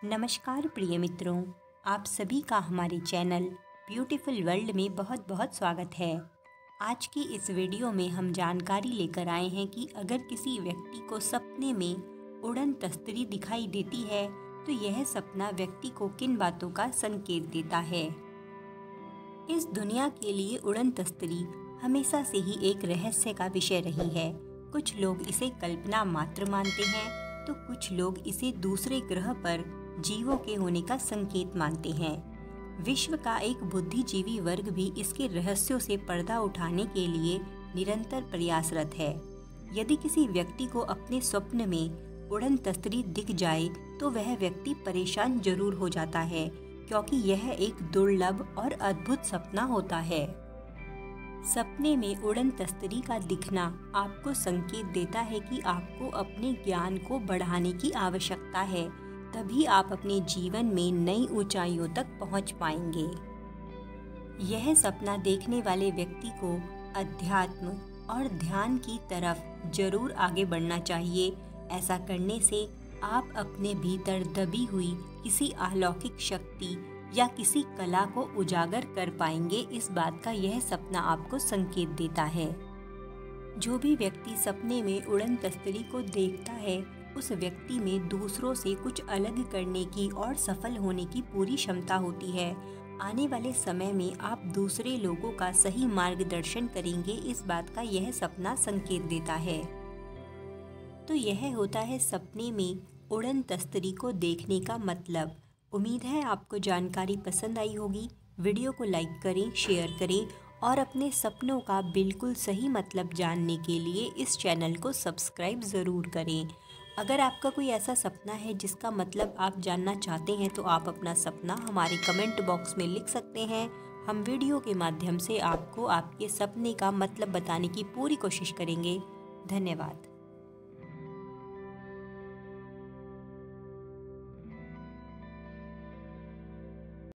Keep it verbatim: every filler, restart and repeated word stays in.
नमस्कार प्रिय मित्रों, आप सभी का हमारे चैनल ब्यूटीफुल वर्ल्ड में बहुत बहुत स्वागत है। आज की इस वीडियो में हम जानकारी लेकर आए हैं कि अगर किसी व्यक्ति को सपने में उड़न तस्तरी दिखाई देती है तो यह सपना व्यक्ति को किन बातों का संकेत देता है। इस दुनिया के लिए उड़न तस्तरी हमेशा से ही एक रहस्य का विषय रही है। कुछ लोग इसे कल्पना मात्र मानते हैं तो कुछ लोग इसे दूसरे ग्रह पर जीवों के होने का संकेत मानते हैं। विश्व का एक बुद्धिजीवी वर्ग भी इसके रहस्यों से पर्दा उठाने के लिए निरंतर प्रयासरत है। यदि किसी व्यक्ति को अपने स्वप्न में उड़न तस्तरी दिख जाए तो वह व्यक्ति परेशान जरूर हो जाता है, क्योंकि यह एक दुर्लभ और अद्भुत सपना होता है। सपने में उड़न तस्तरी का दिखना आपको संकेत देता है कि आपको अपने ज्ञान को बढ़ाने की आवश्यकता है, तभी आप अपने जीवन में नई ऊंचाइयों तक पहुंच पाएंगे। यह सपना देखने वाले व्यक्ति को अध्यात्म और ध्यान की तरफ जरूर आगे बढ़ना चाहिए। ऐसा करने से आप अपने भीतर दबी हुई किसी अलौकिक शक्ति या किसी कला को उजागर कर पाएंगे। इस बात का यह सपना आपको संकेत देता है। जो भी व्यक्ति सपने में उड़न तस्तरी को देखता है उस व्यक्ति में दूसरों से कुछ अलग करने की और सफल होने की पूरी क्षमता होती है। आने वाले समय में आप दूसरे लोगों का सही मार्गदर्शन करेंगे, इस बात का यह सपना संकेत देता है। तो यह होता है सपने में उड़न तस्तरी को देखने का मतलब। उम्मीद है आपको जानकारी पसंद आई होगी। वीडियो को लाइक करें, शेयर करें और अपने सपनों का बिल्कुल सही मतलब जानने के लिए इस चैनल को सब्सक्राइब ज़रूर करें। अगर आपका कोई ऐसा सपना है जिसका मतलब आप जानना चाहते हैं तो आप अपना सपना हमारे कमेंट बॉक्स में लिख सकते हैं। हम वीडियो के माध्यम से आपको आपके सपने का मतलब बताने की पूरी कोशिश करेंगे। धन्यवाद।